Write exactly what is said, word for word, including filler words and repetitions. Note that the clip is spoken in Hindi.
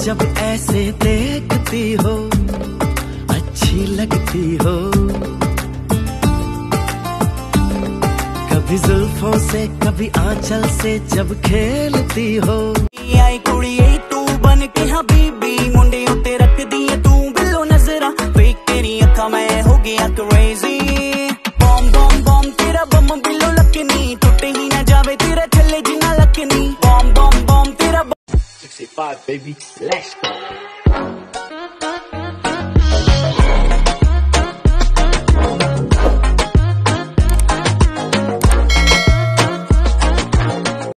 जब ऐसे देखती हो अच्छी लगती हो, कभी जुल्फों से कभी आंचल से जब खेलती हो। आई कुड़ी तू बन के हबीबी, मुंडे उत्ते रख दिए तू बिल्लो नजरा, फेक तेरी अखा मैं हो गया क्रेजी। बॉम बॉम बॉम तेरा बम बिल्लो लकनी, टूटे ही ना जावे तेरा छल्ले जिना लकनी। बॉम बॉम बॉम तेरा sixty-five baby, let's go।